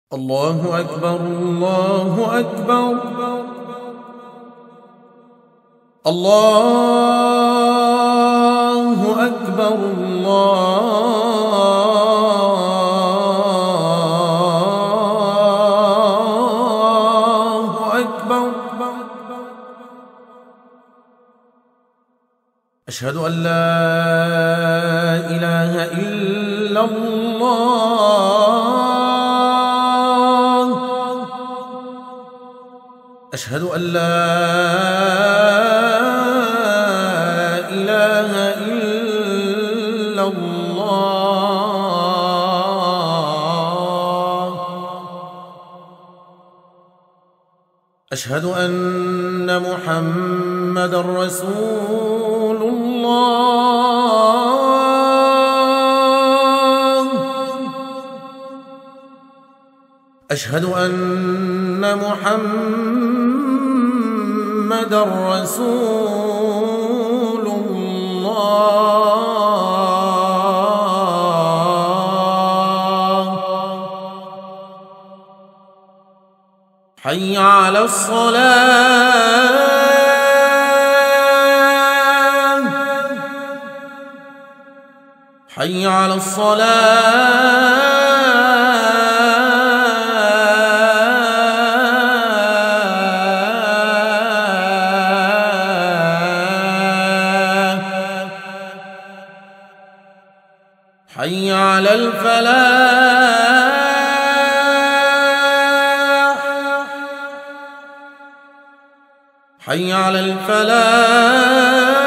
الله أكبر الله أكبر الله أكبر الله أكبر. أشهد أن لا إله إلا الله. أشهد أن لا إله إلا الله. أشهد أن محمدًا رسول الله. أشهد أن محمدًا رسول الله. حي على الصلاة. حي على الصلاة. حي على الفلاح. حي على الفلاح.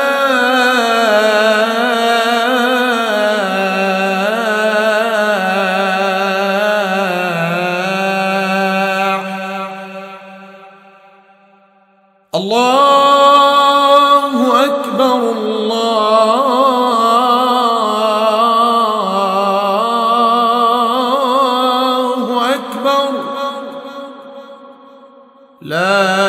الله أكبر الله أكبر. لا